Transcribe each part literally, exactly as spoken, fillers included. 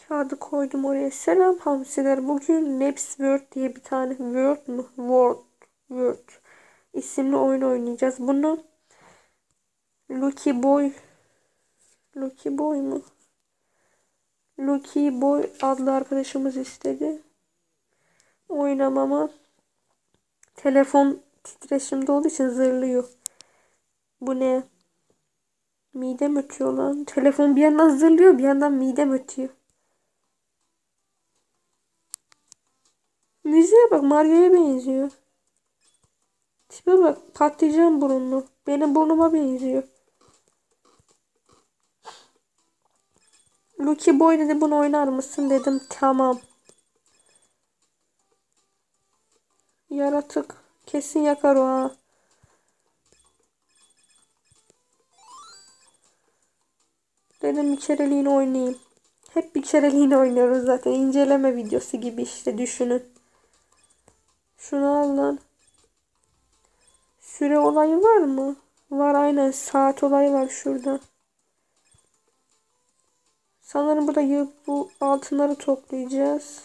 Kağıdı koydum oraya. Selam hamsiler. Bugün Maps World diye bir tane World mu? World. World isimli oyun oynayacağız. Bunu Lucky Boy Lucky Boy mu? Lucky Boy adlı arkadaşımız istedi. Oynamama telefon titreşimde olduğu için zırlıyor. Bu ne? Midem ötüyor lan. Telefon bir yandan zırlıyor, bir yandan midem ötüyor. Müziğe bak, Mario'ya benziyor. Tipe bak, patlayacağım burunlu. Benim burnuma benziyor. Lucky Boy dedi, bunu oynar mısın dedim. Tamam. Yaratık. Kesin yakar o ha. Dedim bir kereliğine oynayayım. Hep bir kereliğine oynuyoruz zaten. İnceleme videosu gibi işte, düşünün. Şunu al lan. Süre olayı var mı? Var, aynen, saat olayı var şurada. Sanırım burada yığıp bu altınları toplayacağız.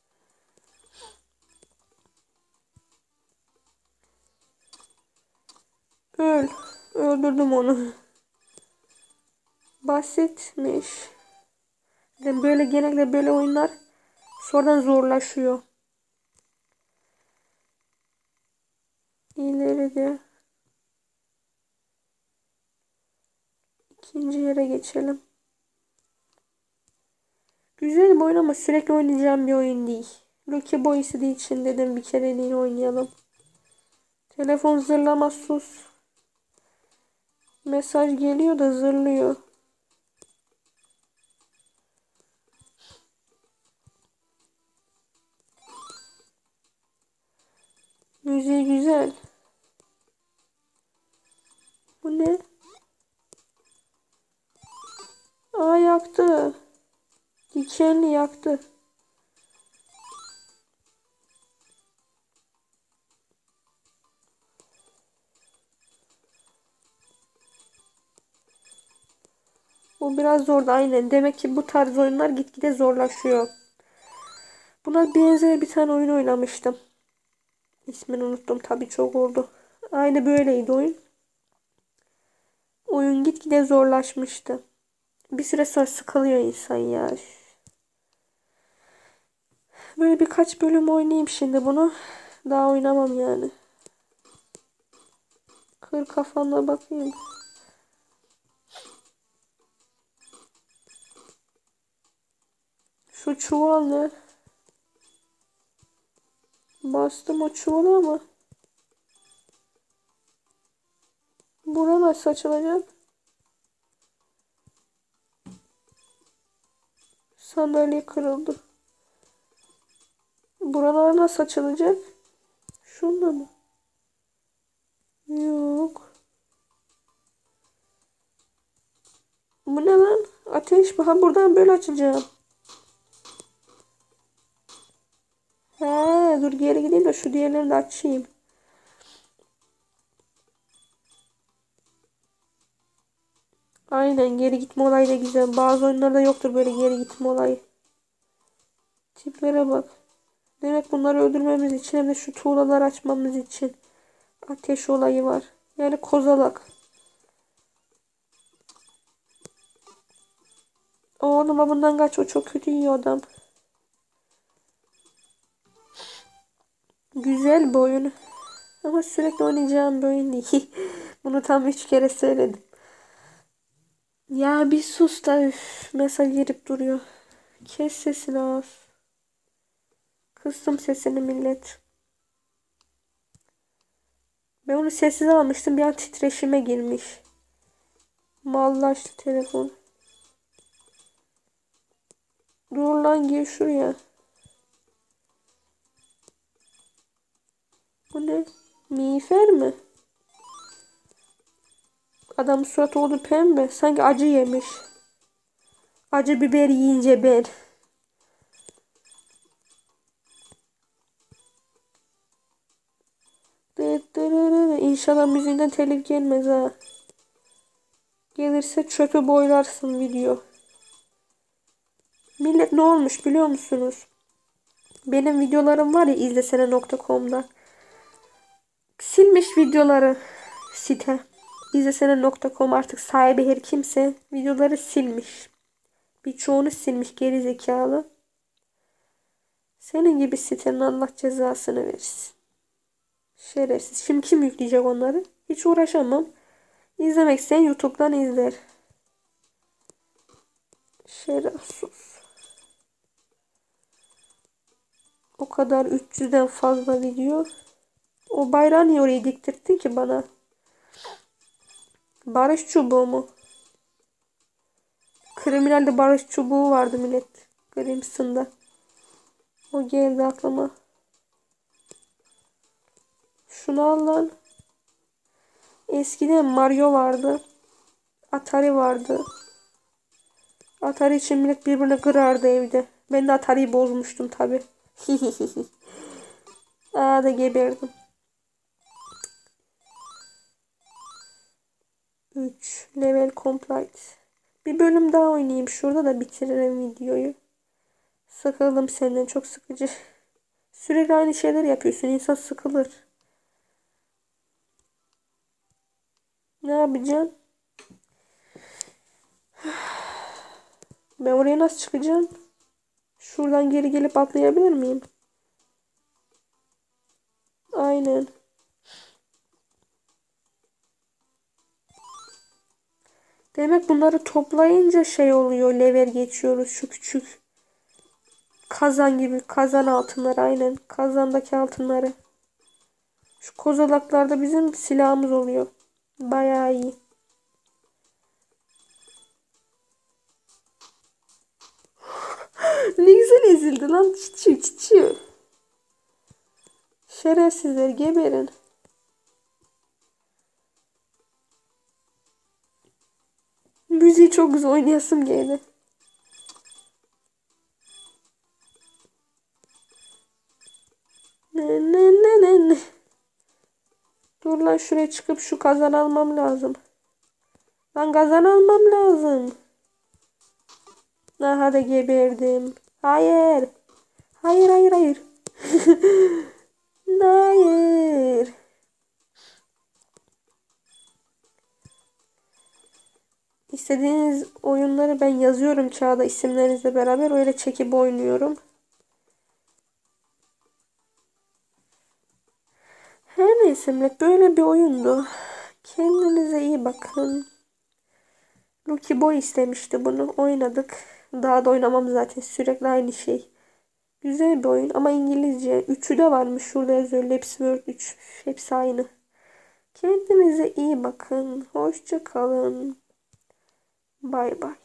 Öl. Öldürdüm onu. Basitmiş. Böyle genellikle böyle oyunlar sonradan zorlaşıyor. İleride. İkinci yere geçelim. Güzel bir oyun ama sürekli oynayacağım bir oyun değil. Lucky Boy istediği için dedim bir kereliğine oynayalım. Telefon zırlama, sus. Mesaj geliyor da zırlıyor. Müziği güzel. Bu ne? Aa, yaktı. Dikenli yaktı. Bu biraz zordu aynen. Demek ki bu tarz oyunlar gitgide zorlaşıyor. Buna benzer bir tane oyun oynamıştım. İsmini unuttum tabii, çok oldu. Aynı böyleydi oyun. Oyun gitgide zorlaşmıştı. Bir süre sonra sıkılıyor insan ya. Böyle birkaç bölüm oynayayım şimdi bunu. Daha oynamam yani. Kır kafamla bakayım. Şu çuval ne? Bastım o çuvala ama. Bura nasıl açılacak? Sandalye kırıldı. Buralar nasıl açılacak? Şunda mı? Yok. Bu ne lan? Ateş. Ha, buradan böyle açacağım. He, dur geri gideyim de şu diğerlerini de açayım. Aynen, geri gitme olayı da güzel. Bazı oyunlarda yoktur böyle geri gitme olayı. Tiplere bak. Demek bunları öldürmemiz için hem de şu tuğlaları açmamız için ateş olayı var. Yani kozalak. Oğlum bundan kaç, o çok kötü yiyor adam. Güzel bir oyun. Ama sürekli oynayacağım bir oyun değil. Bunu tam üç kere söyledim. Ya bir sus da, üf, mesaj girip duruyor. Kes sesini az. Kıstım sesini millet. Ben onu sessiz almıştım, bir an titreşime girmiş. Mallaştı telefon. Dur lan, gir şuraya. Bu ne? Miğfer mi? Adamın suratı oldu pembe. Sanki acı yemiş. Acı biber yiyince ben. İnşallah müziğinden telif gelmez ha. Gelirse çöpü boylarsın video. Millet ne olmuş biliyor musunuz? Benim videolarım var ya izlesene nokta com'da. Silmiş videoları site. izlesene nokta com artık sahibi her kimse videoları silmiş. Birçoğunu silmiş geri zekalı. Senin gibi sitenin Allah cezasını versin. Şerefsiz. Şimdi kim yükleyecek onları? Hiç uğraşamam. İzlemek isteyen YouTube'dan izler. Şerefsiz. O kadar üç yüzden fazla video. O bayrağı niye oraya diktirdin ki bana? Barış çubuğu mu? Kriminalde barış çubuğu vardı millet. Grimson'da. O geldi aklıma. Şunu al lan. Eskiden Mario vardı. Atari vardı. Atari için millet birbirine kırardı evde. Ben de Atari'yi bozmuştum tabi. Aa da geberdim. üç. Level complete. Bir bölüm daha oynayayım. Şurada da bitiririm videoyu. Sıkıldım senden. Çok sıkıcı. Sürekli aynı şeyler yapıyorsun. İnsan sıkılır. Ne yapacaksın? Ben oraya nasıl çıkacağım? Şuradan geri gelip atlayabilir miyim? Aynen. Demek bunları toplayınca şey oluyor. Level geçiyoruz. Şu küçük kazan gibi. Kazan altınları aynen. Kazandaki altınları. Şu kozalaklarda bizim silahımız oluyor. Bayağı iyi. Ne güzel ezildi lan. Çiçi çiçi. Şerefsizler geberin. Müziği çok güzel oynayasım geldi. Ne ne ne ne ne. Dur lan şuraya çıkıp şu kazan almam lazım. Lan kazan almam lazım. Aha da geberdim. Hayır. Hayır hayır hayır. Hayır. İstediğiniz oyunları ben yazıyorum kağıda isimlerinizle beraber öyle çekip oynuyorum. Her neyse millet böyle bir oyundu. Kendinize iyi bakın. Lucky Boy istemişti bunu. Oynadık. Daha da oynamam zaten. Sürekli aynı şey. Güzel bir oyun ama İngilizce. Üçü de varmış. Şurada yazıyor. Labs World üç. Hepsi aynı. Kendinize iyi bakın. Hoşça kalın. Bay bay.